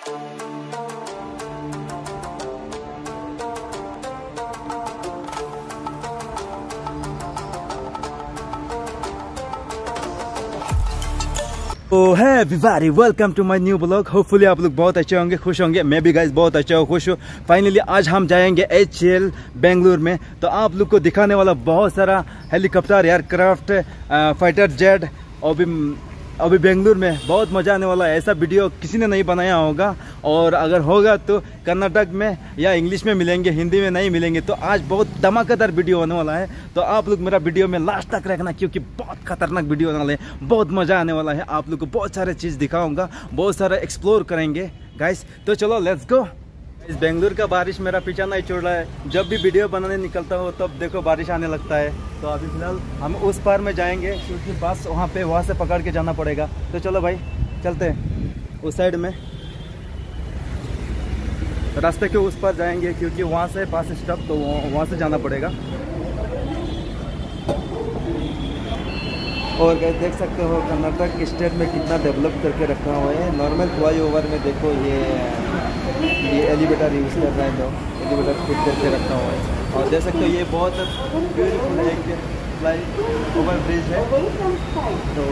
तो है everybody, welcome to my new blog. Hopefully आप लोग बहुत अच्छे होंगे, खुश होंगे। मैं भी गाइस बहुत अच्छा हूँ, खुश हूँ। फाइनली आज हम जाएंगे HAL बेंगलुरु में। तो आप लोग को दिखाने वाला बहुत सारा हेलीकॉप्टर, एयरक्राफ्ट, फाइटर जेट। अभी बेंगलुरु में बहुत मज़ा आने वाला है। ऐसा वीडियो किसी ने नहीं बनाया होगा, और अगर होगा तो कर्नाटक में या इंग्लिश में मिलेंगे, हिंदी में नहीं मिलेंगे। तो आज बहुत धमाकेदार वीडियो होने वाला है। तो आप लोग मेरा वीडियो में लास्ट तक रखना, क्योंकि बहुत खतरनाक वीडियो होने वाला है, बहुत मज़ा आने वाला है। आप लोग को बहुत सारे चीज़ दिखाऊंगा, बहुत सारा एक्सप्लोर करेंगे गाइस। तो चलो लेट्स गो। इस बेंगलुरु का बारिश मेरा पीछा नहीं छोड़ रहा है। जब भी वीडियो बनाने निकलता हो तब देखो बारिश आने लगता है। तो अभी फिलहाल हम उस पार में जाएंगे, क्योंकि बस वहाँ से पकड़ के जाना पड़ेगा। तो चलो भाई चलते हैं उस साइड में, रास्ते के उस पार जाएंगे, क्योंकि वहाँ से बस स्टॉप, तो वहाँ से जाना पड़ेगा। और गाइस देख सकते हो कर्नाटक स्टेट में कितना डेवलप करके रखा हुआ है। नॉर्मल फ्लाईओवर में देखो ये एलिवेटर यूज़ कर रहे हैं लोग, एलिवेटर फिट करके रखा हुआ है। और देख सकते हो ये बहुत ब्यूटीफुल एक फ्लाईओवर ब्रिज है। तो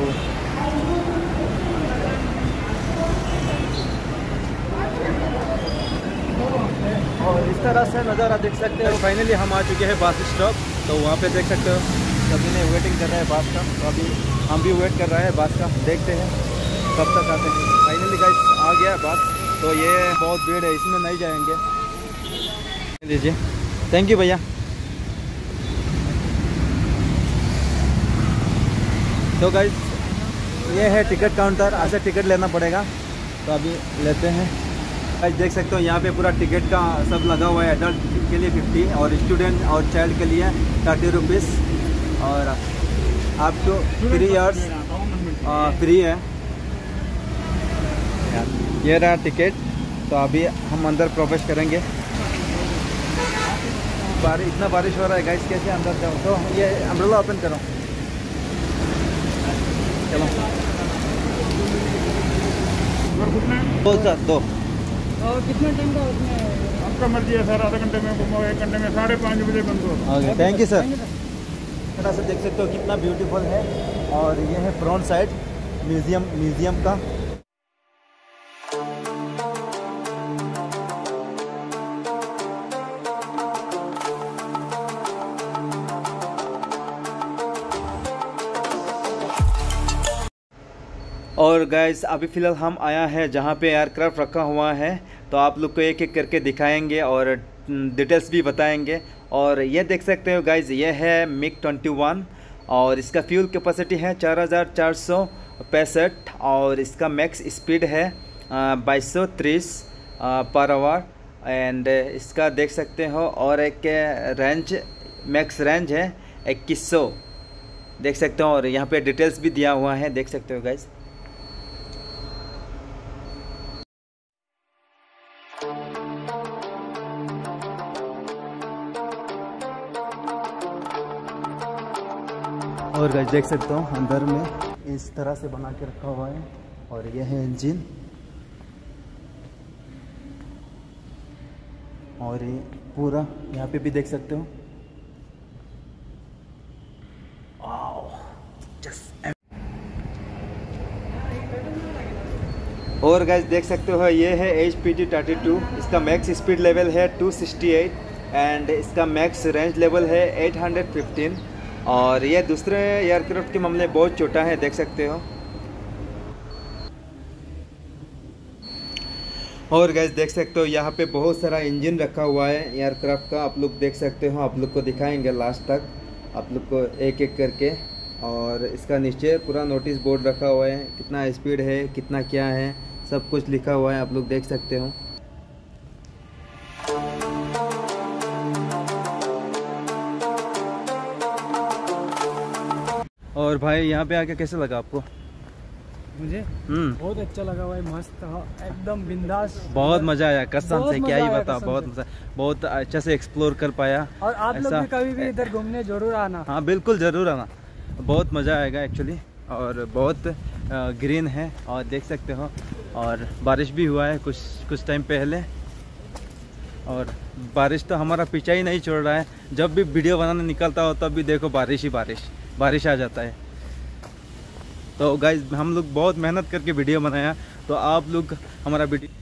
और इस तरह से नज़ारा देख सकते हो। फाइनली हम आ चुके हैं बस स्टॉप। तो वहाँ पे देख सकते हो सभी ने वेटिंग कर रहा है बस का। तो अभी हम भी वेट कर रहे हैं बस का, देखते हैं कब तक आते हैं। फाइनली गाइस आ गया बस। तो ये बहुत भीड़ है, इसमें नहीं जाएंगे। लीजिए, थैंक यू भैया। तो गाइस ये है टिकट काउंटर, ऐसे टिकट लेना पड़ेगा। तो अभी लेते हैं। गाइस देख सकते हो यहाँ पे पूरा टिकट का सब लगा हुआ है। एडल्ट के लिए 50 और स्टूडेंट और चाइल्ड के लिए 30 रुपीज़। और आपको 3 इयर्स फ्री है। ये रहा टिकट। तो अभी हम अंदर प्रवेश करेंगे। इतना बारिश हो रहा है गाइस, कैसे अंदर जाऊँ। तो ये अम्ब्रेला ओपन करो, चलो। दो और कितना टाइम का उसमें आपका मर्जी है सर। आधा घंटे में, 1 घंटे में, 5:30 बजे बंद हो। Okay, thank you sir. तरह से देख सकते हो कितना ब्यूटीफुल है। और ये है फ्रंट साइड म्यूजियम का। और गाइस अभी फ़िलहाल हम आया है जहाँ पे एयरक्राफ्ट रखा हुआ है। तो आप लोग को एक एक करके दिखाएंगे और डिटेल्स भी बताएंगे। और ये देख सकते हो गाइस, ये है MiG-21 और इसका फ्यूल कैपेसिटी है 4465 और इसका मैक्स स्पीड है 2230 पर आवर। एंड इसका देख सकते हो, और एक रेंज, मैक्स रेंज है 2100, देख सकते हो। और यहाँ पे डिटेल्स भी दिया हुआ है, देख सकते हो गाइस। और गाइस देख सकते हो अंदर में इस तरह से बना के रखा हुआ है। और यह है इंजन, और ये पूरा यहाँ पे भी देख सकते हो। और गाइस देख सकते हो ये है HPT-32। इसका मैक्स स्पीड लेवल है 268 एंड इसका मैक्स रेंज लेवल है 815। और ये दूसरे एयरक्राफ्ट के मामले बहुत छोटा है, देख सकते हो। और गाइस देख सकते हो यहाँ पे बहुत सारा इंजन रखा हुआ है एयरक्राफ्ट का, आप लोग देख सकते हो। आप लोग को दिखाएंगे लास्ट तक, आप लोग को एक एक करके। और इसका नीचे पूरा नोटिस बोर्ड रखा हुआ है, कितना स्पीड है, कितना क्या है, सब कुछ लिखा हुआ है, आप लोग देख सकते हो। और भाई यहाँ पे आके कैसे लगा आपको? मुझे बहुत अच्छा लगा भाई, मस्त एकदम बिंदास, बहुत मजा आया कसम से, क्या ही बता, बहुत मजा, बहुत अच्छा से एक्सप्लोर कर पाया। और आप लोग भी कभी भी इधर घूमने जरूर आना। हाँ बिल्कुल जरूर आना, बहुत मजा आएगा एक्चुअली। और बहुत ग्रीन है, और देख सकते हो और बारिश भी हुआ है कुछ टाइम पहले, और बारिश तो हमारा पीछा ही नहीं छोड़ रहा है। जब भी वीडियो बनाने निकलता हो तब भी देखो बारिश ही बारिश आ जाता है। तो गाइस हम लोग बहुत मेहनत करके वीडियो बनाया, तो आप लोग हमारा वीडियो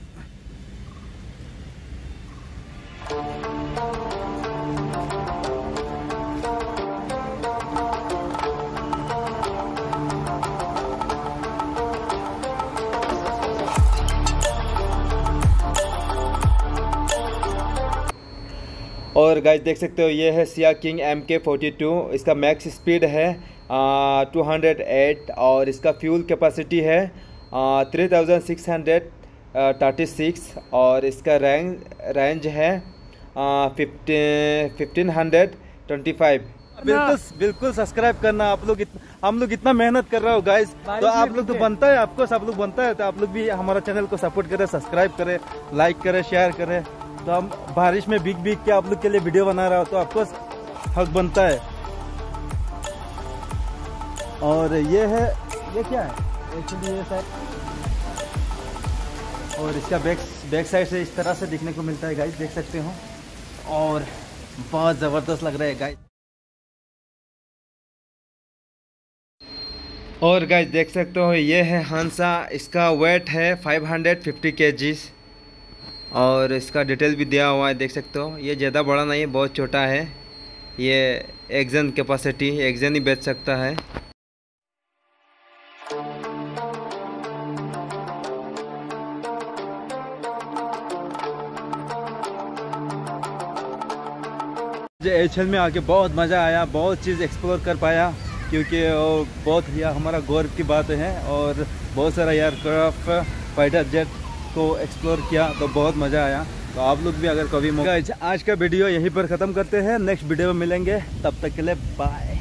और गाइस देख सकते हो ये है सिया किंग MK42। इसका मैक्स स्पीड है 208 और इसका फ्यूल कैपेसिटी है 3636 और इसका रेंज है 1525। बिल्कुल सब्सक्राइब करना आप लोग। हम लोग इतना मेहनत कर रहे हो गाइस, तो आप लोग तो बनता है, आपको सब लोग बनता है, तो आप लोग भी हमारा चैनल को सपोर्ट करें, सब्सक्राइब करें, लाइक करें, शेयर करें। तो हम बारिश में भीग के आप लोग के लिए वीडियो बना रहा हो, तो आपको हक बनता है। और ये क्या है एक्चुअली ये साइड, और इसका बैक साइड से इस तरह से दिखने को मिलता है गाइस, देख सकते हो, और बहुत ज़बरदस्त लग रहा है गाइस। और गाइस देख सकते हो ये है हंसा। इसका वेट है 550 kg और इसका डिटेल भी दिया हुआ है, देख सकते हो। ये ज़्यादा बड़ा नहीं है, बहुत छोटा है। ये एक जन कैपेसिटी, एक जन ही बेच सकता है। एचएल में आके बहुत मज़ा आया, बहुत चीज़ एक्सप्लोर कर पाया, क्योंकि वो बहुत हमारा गौरव की बात है। और बहुत सारा एयरक्राफ्ट, फाइटर जेट को एक्सप्लोर किया, तो बहुत मज़ा आया। तो आप लोग भी अगर कभी मौका। आज का वीडियो यहीं पर ख़त्म करते हैं, नेक्स्ट वीडियो में मिलेंगे, तब तक के लिए बाय।